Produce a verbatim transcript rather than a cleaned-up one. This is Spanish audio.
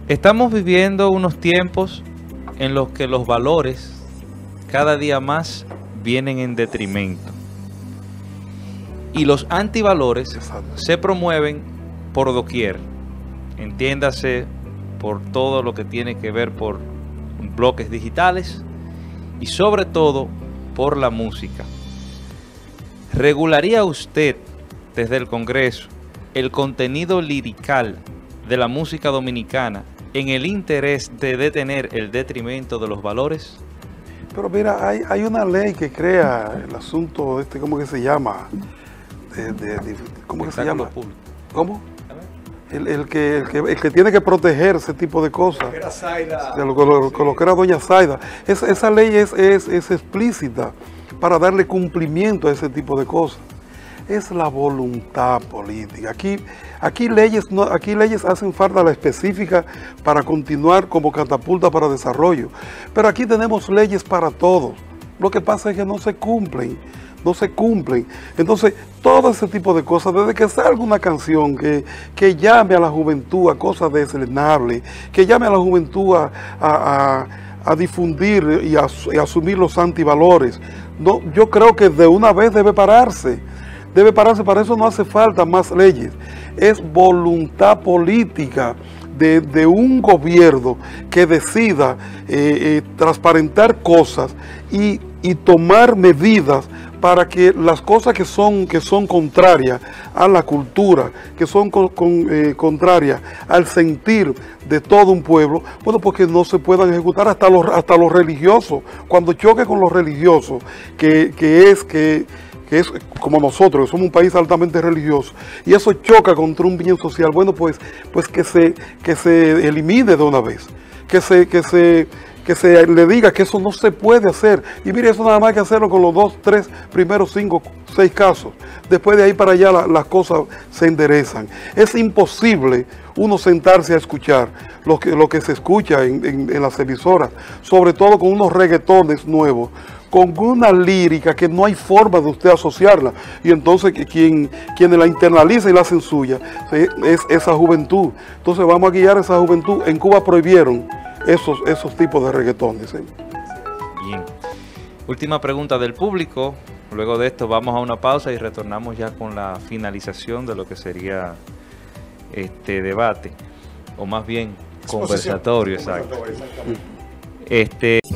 Estamos viviendo unos tiempos en los que los valores cada día más vienen en detrimento. Y los antivalores se promueven por doquier. Entiéndase por todo lo que tiene que ver por bloques digitales y sobre todo por la música. ¿Regularía usted desde el Congreso el contenido lirical de la música dominicana en el interés de detener el detrimento de los valores? Pero mira, hay, hay una ley que crea el asunto, este, ¿cómo que se llama? De, de, de, ¿Cómo que se llama? Público. ¿Cómo? El, el, que, el, que, el que tiene que proteger ese tipo de cosas. Era Zaida. De lo, lo, lo, lo que era doña Zaida. Es, esa ley es, es, es explícita para darle cumplimiento a ese tipo de cosas. Es la voluntad política. Aquí, aquí, leyes, no, aquí leyes hacen falta la específica para continuar como catapulta para desarrollo. Pero aquí tenemos leyes para todos. Lo que pasa es que no se cumplen. No se cumplen. Entonces, todo ese tipo de cosas, desde que salga una canción que, que llame a la juventud a cosas deslenables, que llame a la juventud a, a, a, a difundir y a, y a asumir los antivalores, no, yo creo que de una vez debe pararse. Debe pararse, para eso no hace falta más leyes. Es voluntad política de, de un gobierno que decida eh, eh, transparentar cosas y, y tomar medidas para que las cosas que son, que son contrarias a la cultura, que son con, con, eh, contrarias al sentir de todo un pueblo, bueno, porque no se puedan ejecutar hasta los, hasta los religiosos. Cuando choque con los religiosos, que, que es que... que es como nosotros, que somos un país altamente religioso, y eso choca contra un bien social, bueno, pues, pues que, se, que se elimine de una vez, que se, que, se, que se le diga que eso no se puede hacer. Y mire, eso nada más hay que hacerlo con los dos, tres, primeros cinco, seis casos. Después de ahí para allá la, las cosas se enderezan. Es imposible uno sentarse a escuchar lo que, lo que se escucha en, en, en las emisoras, sobre todo con unos reggaetones nuevos, con una lírica que no hay forma de usted asociarla, y entonces quien, quien la internaliza y la hacen suya es esa juventud. Entonces vamos a guiar a esa juventud. En Cuba prohibieron esos, esos tipos de reggaetones. ¿eh? Bien. Última pregunta del público. Luego de esto vamos a una pausa y retornamos ya con la finalización de lo que sería este debate, o más bien conversatorio, exacto. Este